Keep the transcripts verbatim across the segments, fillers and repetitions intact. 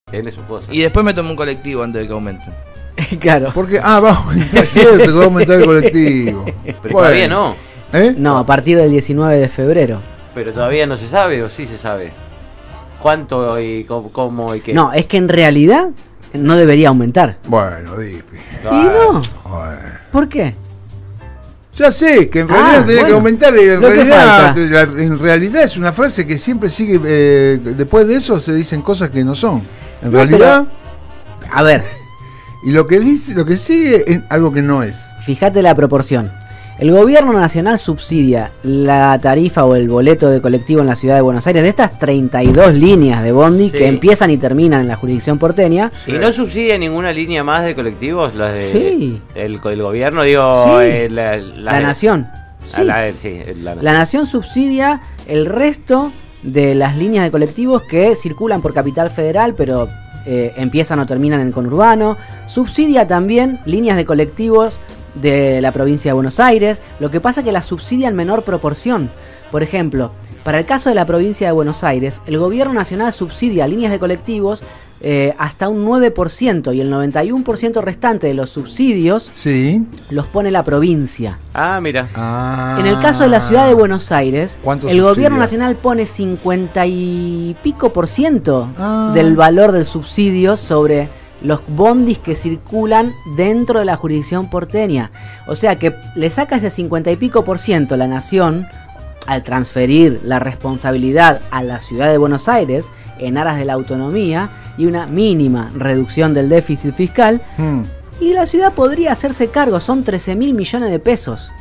Tiene su cosa. Y después me tomo un colectivo antes de que aumenten. Claro. Porque, ah, vamos, es cierto que va a aumentar el colectivo. Pero Bueno. todavía no. ¿Eh? No, a partir del diecinueve de febrero. Pero todavía no se sabe, o sí se sabe. ¿Cuánto y cómo, cómo y qué? No, es que en realidad no debería aumentar. Bueno, Dipi. Y no. Bueno. ¿Por qué? Ya sé, que en realidad Ah, tenía bueno. que aumentar y en Lo que realidad, falta. la- en realidad es una frase que siempre sigue, eh, después de eso se dicen cosas que no son. En No, realidad, A ver, y lo que dice, lo que sigue es algo que no es. fíjate la proporción. El gobierno nacional subsidia la tarifa o el boleto de colectivo en la ciudad de Buenos Aires de estas treinta y dos líneas de bondi Sí. que empiezan y terminan en la jurisdicción porteña. ¿Y no subsidia ninguna línea más de colectivos? Las de Sí. el, el gobierno, digo, Sí. eh, la, la- La nación. Ah, Sí. la- sí, la nación. La nación subsidia el resto de las líneas de colectivos que circulan por Capital Federal, pero eh, empiezan o terminan en conurbano. Subsidia también líneas de colectivos de la provincia de Buenos Aires. Lo que pasa es que las subsidia en menor proporción. Por ejemplo, para el caso de la provincia de Buenos Aires, el gobierno nacional subsidia líneas de colectivos eh, hasta un nueve por ciento y el noventa y uno por ciento restante de los subsidios Sí. los pone la provincia. Ah, mira. Ah. En el caso de la ciudad de Buenos Aires, ¿Cuánto el subsidia? gobierno nacional pone cincuenta y pico por ciento Ah. del valor del subsidio sobre los bondis que circulan dentro de la jurisdicción porteña. O sea que le saca ese cincuenta y pico por ciento la nación al transferir la responsabilidad a la ciudad de Buenos Aires en aras de la autonomía y una mínima reducción del déficit fiscal. Hmm. Y la ciudad podría hacerse cargo, son trece mil millones de pesos.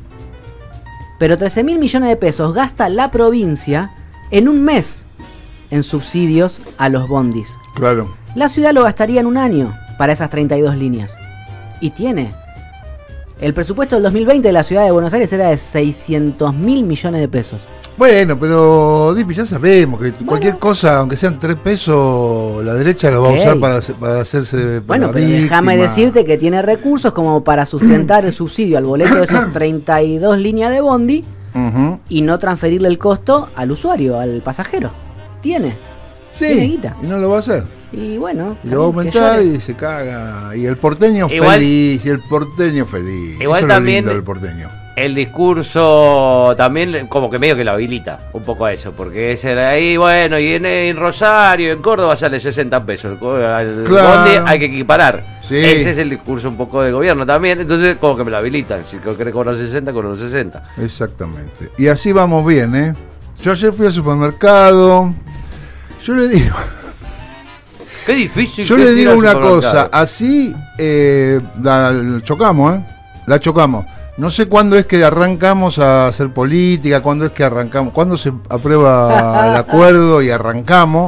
Pero trece mil millones de pesos gasta la provincia en un mes en subsidios a los bondis. Claro. La ciudad lo gastaría en un año para esas treinta y dos líneas. Y tiene. El presupuesto del dos mil veinte de la ciudad de Buenos Aires era de seiscientos mil millones de pesos. Bueno, pero Dipi, ya sabemos que cualquier cosa, aunque sean tres pesos, la derecha lo va Ok. a usar para, hacer- para hacerse. Bueno, la pero déjame víctima. decirte que tiene recursos como para sustentar el subsidio al boleto de esas treinta y dos líneas de bondi Ujú. y no transferirle el costo al usuario, al pasajero. Tiene. Tiene Sí, guita. y no lo va a hacer. Y bueno, Y lo va a también que aumentar llore. y se caga. Y el porteño Igual- feliz, y el porteño feliz. Igual Eso también- es lo lindo del porteño. El discurso también como que medio que lo habilita un poco a eso, porque es el ahí, bueno, y en, en Rosario, en Córdoba sale sesenta pesos, el, co- al Claro. bondi hay que equiparar. Sí. Ese es el discurso un poco del gobierno también, entonces como que me lo habilitan, si quiere cobrar sesenta, cobra los sesenta. Exactamente. Y así vamos bien, ¿eh? Yo ayer fui al supermercado. Yo le digo, Qué difícil. yo que le es ir digo al una supermercado. cosa. Así eh, la chocamos, ¿eh? La chocamos. No sé cuándo es que arrancamos a hacer política, cuándo es que arrancamos, cuándo se aprueba el acuerdo y arrancamos.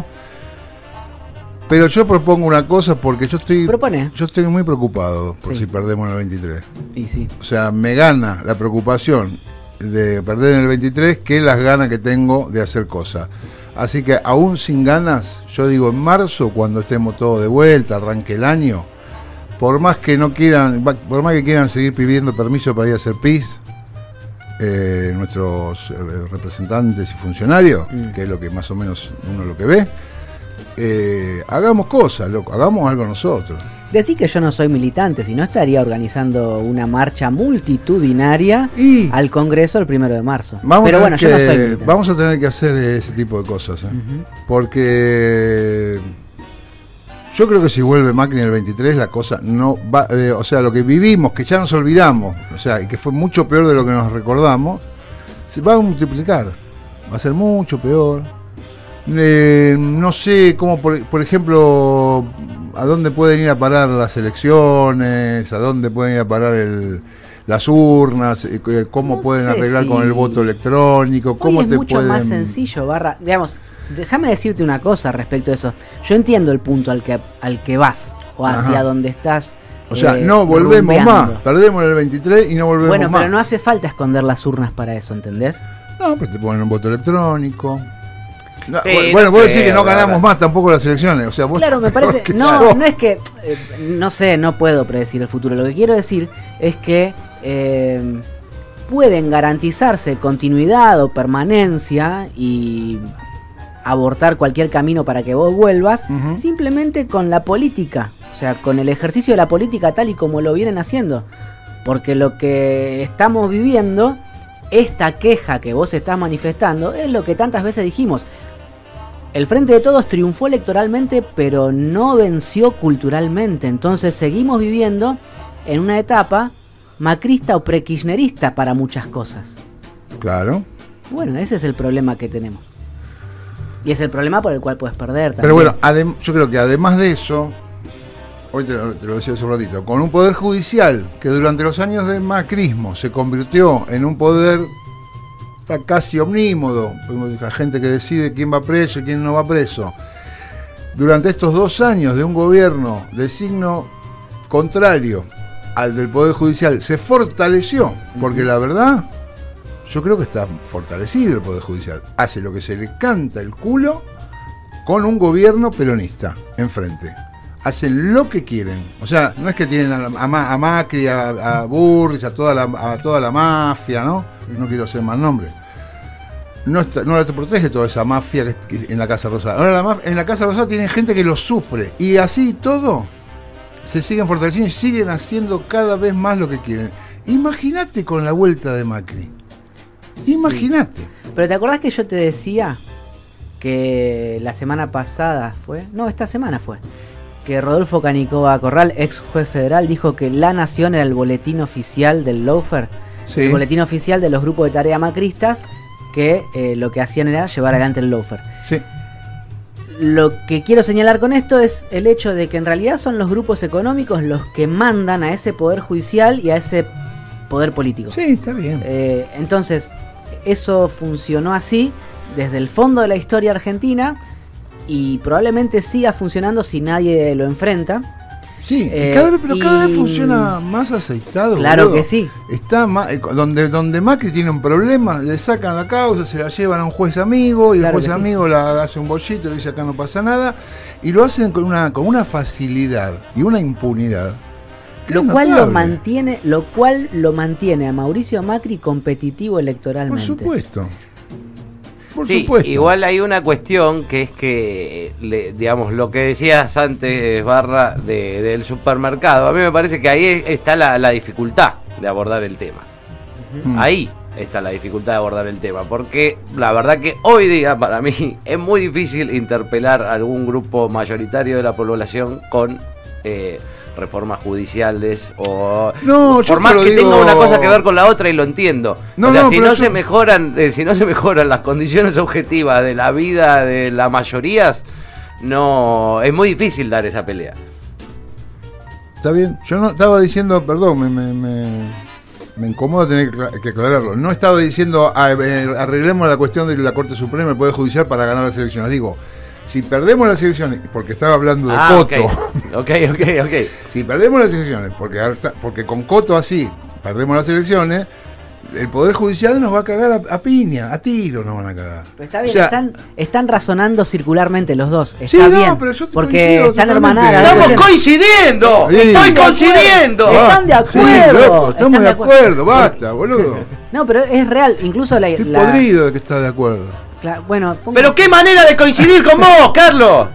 Pero yo propongo una cosa porque yo estoy, Propone. yo estoy muy preocupado por Sí. si perdemos en el veintitrés. Y sí. O sea, me gana la preocupación de perder en el veintitrés que las ganas que tengo de hacer cosas. Así que aún sin ganas, yo digo en marzo, cuando estemos todos de vuelta, arranque el año, por más que no quieran, por más que quieran seguir pidiendo permiso para ir a hacer pis, eh, nuestros eh, representantes y funcionarios, Mm. que es lo que más o menos uno lo que ve, eh, hagamos cosas, loco, hagamos algo nosotros. Decí que yo no soy militante, si no estaría organizando una marcha multitudinaria Y al Congreso el primero de marzo. Vamos Pero a bueno, tener yo no soy que- militante. vamos a tener que hacer ese tipo de cosas, ¿eh? Ujú. Porque yo creo que si vuelve Macri en el veintitrés la cosa no va, eh, o sea, lo que vivimos, que ya nos olvidamos, o sea, y que fue mucho peor de lo que nos recordamos, se va a multiplicar, va a ser mucho peor. Eh, no sé cómo, por, por ejemplo, a dónde pueden ir a parar las elecciones, a dónde pueden ir a parar el, las urnas, eh, cómo No pueden sé arreglar si- con el voto electrónico, Hoy cómo es te mucho pueden... más sencillo, barra. Digamos, déjame decirte una cosa respecto a eso. Yo entiendo el punto al que, al que vas o hacia Ajá. donde estás. O sea, eh, no volvemos rumbeando. más, perdemos en el veintitrés y no volvemos Bueno, más. pero no hace falta esconder las urnas para eso, ¿entendés? No, pero te ponen un voto electrónico. No, Sí, bueno, no vos decís que no creo, ganamos ahora. más tampoco las elecciones. O sea, vos Claro, me parece. que No, yo- no es que. eh, no sé, no puedo predecir el futuro. Lo que quiero decir es que eh, pueden garantizarse continuidad o permanencia y abortar cualquier camino para que vos vuelvas, Ujú. simplemente con la política, o sea, con el ejercicio de la política tal y como lo vienen haciendo. Porque lo que estamos viviendo, esta queja que vos estás manifestando, es lo que tantas veces dijimos. El Frente de Todos triunfó electoralmente, pero no venció culturalmente. Entonces seguimos viviendo en una etapa macrista o pre-kirchnerista para muchas cosas. Claro. Bueno, ese es el problema que tenemos. Y es el problema por el cual puedes perder también. Pero bueno, adem- yo creo que además de eso, hoy te lo, te lo decía hace un ratito, con un poder judicial que durante los años del macrismo se convirtió en un poder casi omnímodo, la gente que decide quién va preso y quién no va preso, durante estos dos años de un gobierno de signo contrario al del poder judicial, se fortaleció, porque la verdad, yo creo que está fortalecido el poder judicial, hace lo que se le canta el culo con un gobierno peronista enfrente. Hacen lo que quieren. O sea, no es que tienen a, a, a Macri, a, a Burris, a toda, la, a toda la mafia, ¿no? No quiero hacer más nombres. No, está, no la te protege toda esa mafia que, que en la Casa Rosada. Ahora la maf- en la Casa Rosada tienen gente que lo sufre. Y así todo se siguen fortaleciendo y siguen haciendo cada vez más lo que quieren. Imagínate con la vuelta de Macri. Imagínate. Sí. Pero ¿te acordás que yo te decía que la semana pasada fue? No, esta semana fue. Que Rodolfo Canicova Corral, ex juez federal, dijo que La Nación era el boletín oficial del lawfare, Sí. el boletín oficial de los grupos de tarea macristas, que eh, lo que hacían era llevar adelante el lawfare. Sí. Lo que quiero señalar con esto es el hecho de que en realidad son los grupos económicos los que mandan a ese poder judicial y a ese poder político. Sí, está bien. Eh, entonces, eso funcionó así desde el fondo de la historia argentina y probablemente siga funcionando si nadie lo enfrenta. Sí, Eh, cada vez, pero cada y- vez funciona más aceitado. Claro boludo. que sí. Está más, eh, donde, donde Macri tiene un problema, le sacan la causa, se la llevan a un juez amigo y Claro el juez que sí. amigo la hace un bollito, le dice acá no pasa nada, y lo hacen con una, con una facilidad y una impunidad. que Lo es cual lo notable. mantiene, lo cual lo mantiene a Mauricio Macri competitivo Por electoralmente. supuesto. Por Sí, supuesto. igual hay una cuestión que es que, le- digamos, lo que decías antes, Barra, de, del supermercado, a mí me parece que ahí está la, la dificultad de abordar el tema. Mm. Ahí está la dificultad de abordar el tema, porque la verdad que hoy día para mí es muy difícil interpelar a algún grupo mayoritario de la población con eh, reformas judiciales o No, yo por te más lo que digo- tenga una cosa que ver con la otra y lo entiendo. No, o sea, no, si pero no yo- se mejoran, eh, si no se mejoran las condiciones objetivas de la vida de las mayorías, no es muy difícil dar esa pelea. Está bien. Yo no estaba diciendo, perdón, me, me, me, me incomoda tener que, acla- que aclararlo. No estaba diciendo ah, eh, arreglemos la cuestión de la Corte Suprema y el Poder Judicial para ganar las elecciones. Digo, si perdemos las elecciones, porque estaba hablando de Ah, Coto, ok, ok, ok. ok. si perdemos las elecciones, porque, ahorita- porque con Coto así perdemos las elecciones, el Poder Judicial nos va a cagar a, a piña, a tiro nos van a cagar. Pero está bien, O sea, están, están razonando circularmente los dos. Está Sí, no, bien. pero yo te porque coincido están totalmente. hermanadas. las ¡Estamos dos. coincidiendo! Sí. ¡Estoy Están de coincidiendo! acuerdo. Están de Sí, acuerdo, loco, estamos están de de acuerdo. acuerdo, basta, boludo. No, pero es real. Incluso la. Estoy la- podrido de que estás de acuerdo. cla- bueno, póngase- ¡Pero qué manera de coincidir con vos, Carlos!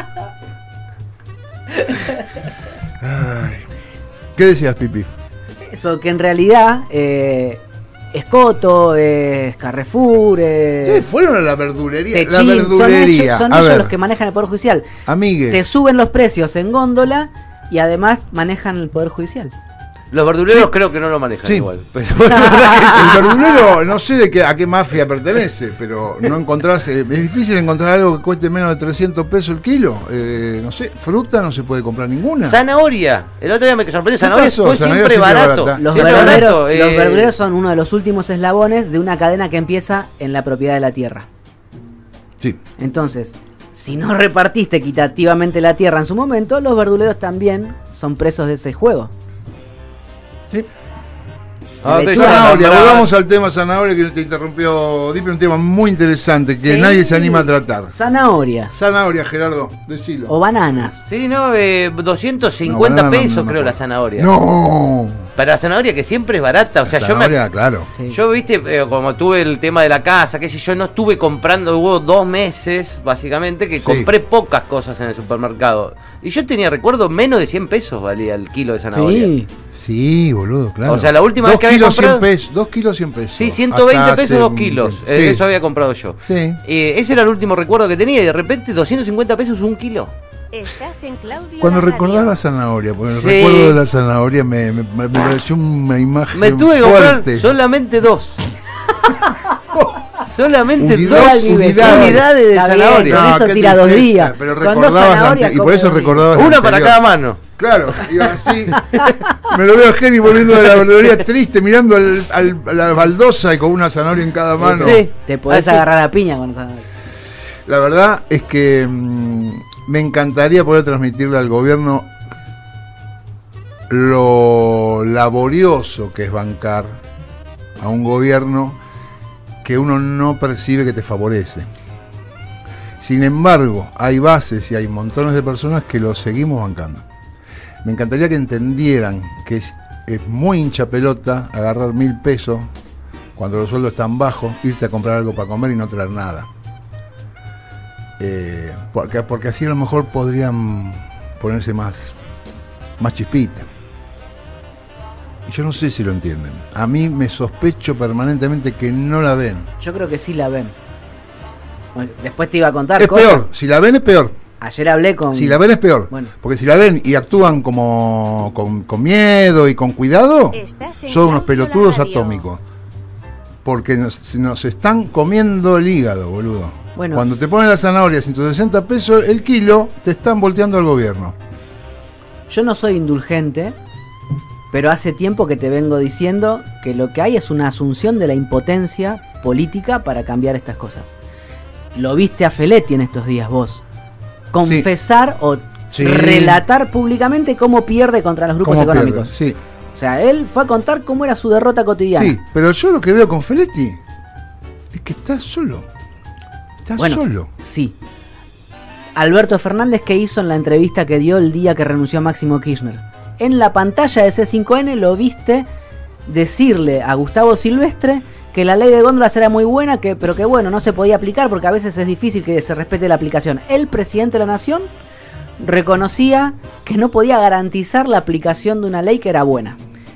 Ay. ¿Qué decías, Pipi? Eso, que en realidad. Eh, es Coto, es Carrefour, es. Sí, fueron a la verdulería. Techín, la son verdulería. ellos, son a ellos ver, los que manejan el Poder Judicial. amigues. Te suben los precios en góndola y además manejan el Poder Judicial. Los verduleros creo que no lo manejan Sí. igual. Pero El verdulero, no sé de qué, a qué mafia pertenece, pero no encontrás, eh, es difícil encontrar algo que cueste menos de trescientos pesos el kilo. Eh, no sé, fruta no se puede comprar ninguna. zanahoria. El otro día me sorprendió. Zanahoria pasó? fue Zanahoria siempre siempre barato. barata. Los Siempre verduleros, barato, los eh, verduleros son uno de los últimos eslabones de una cadena que empieza en la propiedad de la tierra. Sí. Entonces, si no repartiste equitativamente la tierra en su momento, los verduleros también son presos de ese juego. sí. Ah, lechuga. te- Zanahoria, Zanahoria. volvamos al tema zanahoria que te interrumpió Dipi, un tema muy interesante que Sí. nadie se anima a tratar. Zanahorias Zanahoria, Gerardo, decilo. o bananas. Sí, no, eh, doscientos cincuenta No, banana no, pesos no, no creo puedo. la zanahoria. No. Pero la zanahoria que siempre es barata, o sea, La yo me... zanahoria, claro. Sí. Yo, viste, eh, como tuve el tema de la casa, qué sé yo, no estuve comprando, hubo dos meses, básicamente, que Sí. compré pocas cosas en el supermercado. Y yo tenía, recuerdo, menos de cien pesos valía el kilo de zanahoria. Sí. Sí, boludo, claro. O sea, la última dos vez que había kilos, comprado- cien pesos, dos kilos cien pesos. Sí, ciento veinte Hasta pesos, hace dos un- kilos. Sí. Eh, Eso había comprado yo. Sí. Eh, ese era el último recuerdo que tenía y de repente doscientos cincuenta pesos un kilo. Estás en Claudio Cuando la recordás radio. la zanahoria, porque el Sí. recuerdo de la zanahoria me, me, me pareció una imagen Me tuve que comprar fuerte. solamente dos. Solamente Unidad- dos unidades. unidades de Está bien, zanahoria. con eso qué tira dos tristeza, días. Pero Con dos recordabas la zanahorias ante- y por come eso dos días. recordabas la Una para anterior. cada mano. Claro, iba así. Me lo veo a Jenny volviendo de la verdulería triste, mirando al, al- a la baldosa y con una zanahoria en cada mano. Sí. Te podés Así. agarrar a piña con esa. La verdad es que mm, me encantaría poder transmitirle al gobierno lo laborioso que es bancar a un gobierno que uno no percibe que te favorece. Sin embargo, hay bases y hay montones de personas que lo seguimos bancando. Me encantaría que entendieran que es, es muy hincha pelota agarrar mil pesos cuando los sueldos están bajos, irte a comprar algo para comer y no traer nada. Eh, porque, porque así a lo mejor podrían ponerse más, más chispita. Y yo no sé si lo entienden. A mí me sospecho permanentemente que no la ven. Yo creo que sí la ven. Bueno, después te iba a contar Es cosas. peor, si la ven es peor. Ayer hablé con. Si la ven es peor. Bueno. Porque si la ven y actúan como con, con miedo y con cuidado, Estás en son unos Claudio la pelotudos radio. atómicos. Porque nos, nos están comiendo el hígado, boludo. Bueno. Cuando te ponen la zanahoria a ciento sesenta pesos el kilo, te están volteando al gobierno. Yo no soy indulgente, pero hace tiempo que te vengo diciendo que lo que hay es una asunción de la impotencia política para cambiar estas cosas. Lo viste a Feletti en estos días vos. Confesar o Sí. relatar públicamente cómo pierde contra los grupos ¿Cómo económicos. pierde? Sí. O sea, él fue a contar cómo era su derrota cotidiana. Sí, pero yo lo que veo con Feletti es que está solo. Está Bueno, solo. sí. Alberto Fernández, que hizo en la entrevista que dio el día que renunció Máximo Kirchner. En la pantalla de C cinco N lo viste decirle a Gustavo Silvestre que la ley de góndolas era muy buena, que, pero que bueno, no se podía aplicar porque a veces es difícil que se respete la aplicación. El presidente de la Nación reconocía que no podía garantizar la aplicación de una ley que era buena.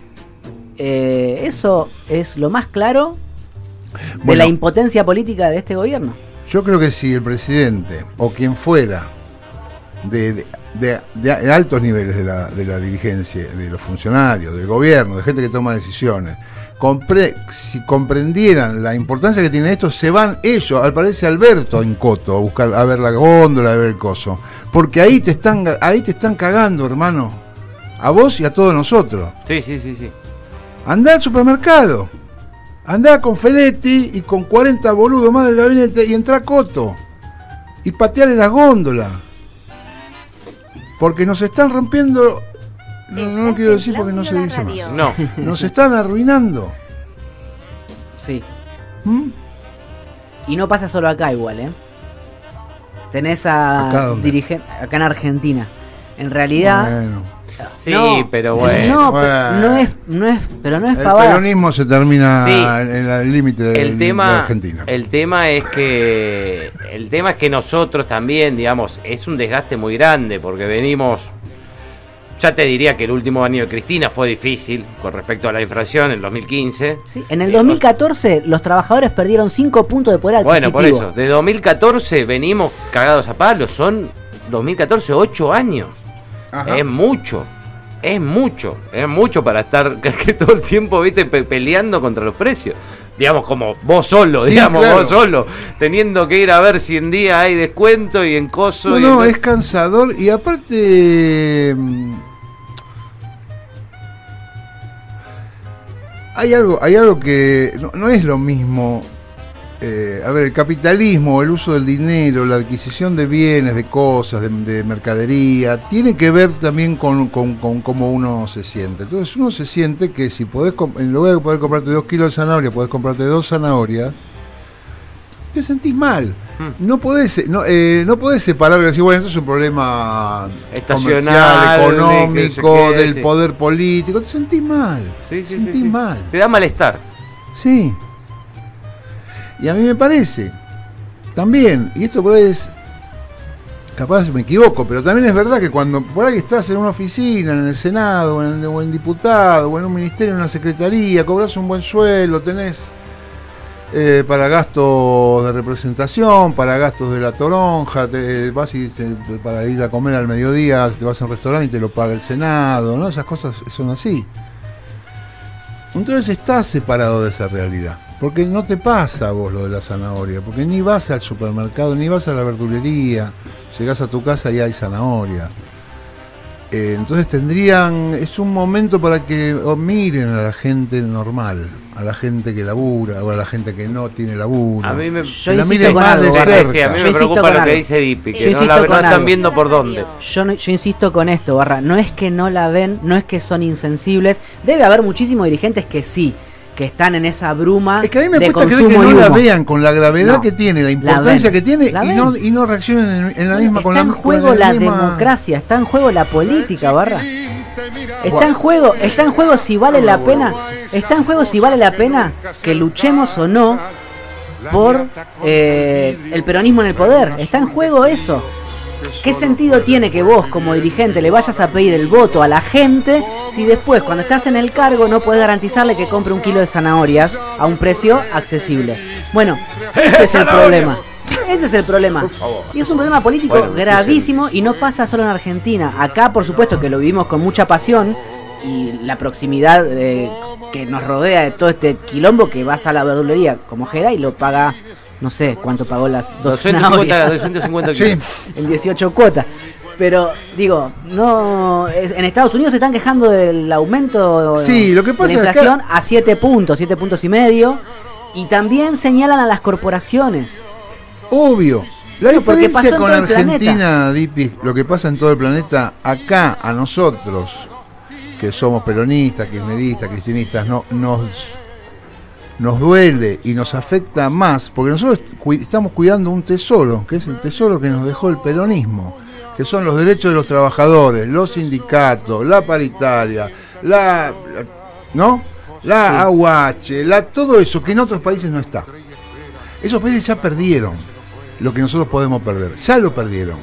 Eh, eso es lo más claro de Bueno. la impotencia política de este gobierno. Yo creo que si el presidente o quien fuera de, de, de- de altos niveles de la, de la dirigencia, de los funcionarios, del gobierno, de gente que toma decisiones, compre, si comprendieran la importancia que tiene esto, se van ellos, al parecer Alberto en Coto, a buscar, a ver la góndola, a ver el coso. Porque ahí te están, ahí te están cagando, hermano. A vos y a todos nosotros. Sí, sí, sí, sí. Andá al supermercado. Andá con Feletti y con cuarenta boludos más del gabinete y entrá a Coto. Y pateale la góndola. Porque nos están rompiendo. No, no lo Estás quiero en decir porque no se Claudio dice la más. radio. No. Nos están arruinando. Sí. ¿Mm? Y no pasa solo acá igual, ¿eh? Tenés ¿Acá a dónde? dirigentes acá en Argentina. En realidad, Bueno, Sí, no, pero bueno. no, bueno. pe- no es, no es, pero no es el pavada. peronismo se termina Sí. en en el límite de, El de tema, Argentina. el tema es que el tema es que nosotros también, digamos, es un desgaste muy grande porque venimos, ya te diría que el último año de Cristina fue difícil con respecto a la inflación en el dos mil quince. Sí, en el Eh, dos mil catorce los trabajadores perdieron cinco puntos de poder Bueno, adquisitivo. por eso, de dos mil catorce venimos cagados a palos, son dos mil catorce ocho años. Ajá. Es mucho, es mucho, es mucho para estar que todo el tiempo, viste, pe- peleando contra los precios. Digamos, como vos solo, Sí, digamos, claro. vos solo, teniendo que ir a ver si en día hay descuento y en coso. No, y no, en- es cansador y aparte mm, hay algo, hay algo que no, no es lo mismo. Eh, a ver, el capitalismo, el uso del dinero, la adquisición de bienes, de cosas, de, de mercadería, tiene que ver también con, con, con cómo uno se siente. Entonces uno se siente que si podés, com- en lugar de poder comprarte dos kilos de zanahoria, podés comprarte dos zanahorias, te sentís mal. no podés, no, eh, no podés separar y decir, bueno, esto es un problema estacional, comercial, económico, de que se quede, del sí. poder político. Te sentís mal. Sí, sí, te sí, sentís sí. mal. Te da malestar. Sí. Y a mí me parece, también, y esto por ahí es, capaz me equivoco, pero también es verdad que cuando por ahí estás en una oficina, en el Senado, o en, o en diputado, o en un ministerio, en una secretaría, cobras un buen sueldo, tenés eh, para gastos de representación, para gastos de la toronja, te, vas y te, para ir a comer al mediodía, te vas a un restaurante y te lo paga el Senado, ¿no? Esas cosas son así. Entonces estás separado de esa realidad, porque no te pasa a vos lo de la zanahoria, porque ni vas al supermercado, ni vas a la verdulería, llegás a tu casa y hay zanahoria. Eh, entonces tendrían, es un momento para que oh, miren a la gente normal, a la gente que labura, o a la gente que no tiene laburo. A mí me, Yo la insisto miren con más algo, de Barra. cerca. sí, a mí Yo me insisto preocupa con lo que algo. dice Dipi, Yo que no, insisto la, con no están algo. viendo por dónde. Yo, no- yo insisto con esto, Barra, no es que no la ven, no es que son insensibles, debe haber muchísimos dirigentes que sí, que están en esa bruma Es que a mí me de cuesta creer que consumo no y la humo. vean con la gravedad No, que tiene, la la importancia ven, que tiene la y ven. no, y no reaccionen en, en la Bueno, misma está con la en con juego la misma- democracia, está en juego la política, Barra. Está en juego, está en juego si vale la pena, está en juego si vale la pena que luchemos o no por eh, el peronismo en el poder. Está en juego eso. ¿Qué sentido tiene que vos como dirigente le vayas a pedir el voto a la gente si después cuando estás en el cargo no podés garantizarle que compre un kilo de zanahorias a un precio accesible? Bueno, ese es el problema. Ese es el problema. Y es un problema político Bueno, gravísimo y no pasa solo en Argentina. Acá, por supuesto, que lo vivimos con mucha pasión y la proximidad eh, que nos rodea de todo este quilombo, que vas a la verdulería como Jera y lo paga, no sé cuánto pagó las dos doscientos cincuenta, zanahorias. doscientos cincuenta Sí. kilos. En dieciocho cuotas. Pero, digo, no es- en Estados Unidos se están quejando del aumento Sí, lo que pasa de es la que inflación a siete puntos, siete puntos y medio. Y también señalan a las corporaciones. Obvio. La Bueno, porque diferencia pasó en con todo el Argentina, Dipi, lo que pasa en todo el planeta, acá a nosotros, que somos peronistas, kirchneristas, cristinistas, no, nos, nos duele y nos afecta más, porque nosotros cu- estamos cuidando un tesoro, que es el tesoro que nos dejó el peronismo, que son los derechos de los trabajadores, los sindicatos, la paritaria, la, la- ¿no? La A U H, la, todo eso que en otros países no está. Esos países ya perdieron lo que nosotros podemos perder. Ya lo perdieron.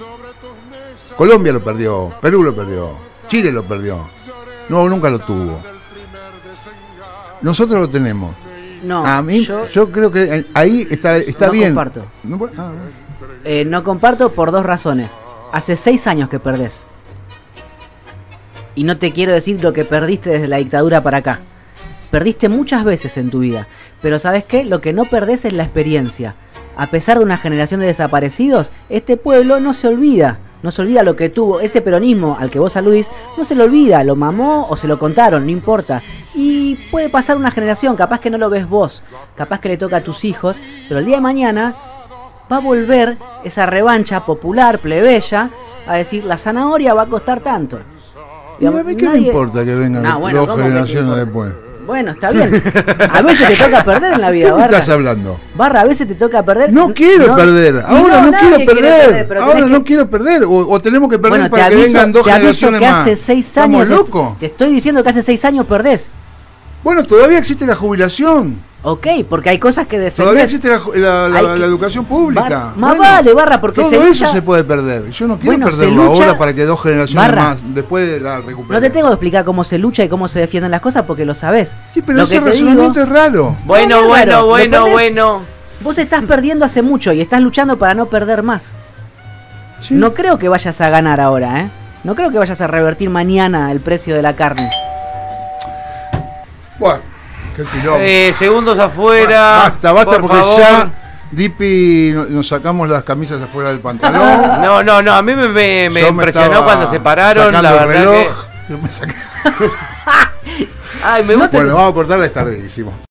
Colombia lo perdió, Perú lo perdió, Chile lo perdió. No, nunca lo tuvo. Nosotros lo tenemos. No, A mí, yo, yo, creo que ahí está, está no bien. comparto. No, puede- ah, no. eh, no comparto por dos razones. Hace seis años que perdés. Y no te quiero decir lo que perdiste desde la dictadura para acá. Perdiste muchas veces en tu vida. Pero ¿sabes qué? Lo que no perdés es la experiencia. A pesar de una generación de desaparecidos, este pueblo no se olvida. No se olvida lo que tuvo ese peronismo al que vos aludís. No se lo olvida, lo mamó o se lo contaron, no importa. Y puede pasar una generación, capaz que no lo ves vos, capaz que le toca a tus hijos, pero el día de mañana va a volver esa revancha popular, plebeya, a decir, la zanahoria va a costar tanto. Y a mí qué me Nadie- importa que vengan No, bueno, dos ¿cómo que te generaciones importa? después. Bueno, está bien. A veces te toca perder en la ¿Qué vida, me Barra. estás hablando? Barra, a veces te toca perder. No quiero perder, ahora no, nadie quiero quiere perder, pero ahora tenés no que- quiero perder, o, o tenemos que perder Bueno, te para que aviso, vengan dos te aviso generaciones que más. hace seis ¿Estamos años. locos? Te estoy diciendo que hace seis años perdés. Bueno, todavía existe la jubilación, Ok, porque hay cosas que todavía defendés. existe la, ju- la- la- Hay que- la educación pública. Bar- más vale, Barra, porque todo se eso lucha- se puede perder. Yo no quiero Bueno, se perderlo lucha- ahora para que dos generaciones Barra. más después la recuperen. No te tengo que explicar cómo se lucha y cómo se defienden las cosas porque lo sabés. Sí, pero Lo ese que te razonamiento digo- es raro. Bueno, No, no, bueno, claro, ¿lo bueno, perdés? bueno. Vos estás perdiendo hace mucho y estás luchando para no perder más. Sí. No creo que vayas a ganar ahora, ¿eh? No creo que vayas a revertir mañana el precio de la carne. Bueno, qué quilombo. Eh, segundos afuera. Basta, basta, por porque favor. ya Dipi no- nos sacamos las camisas afuera del pantalón. No, no, no, a mí me, me- me Yo impresionó estaba cuando se pararon, sacando la el verdad reloj. que... Yo me saqué- Ay, me gusta. Bueno, vamos a cortarla, es tardísimo.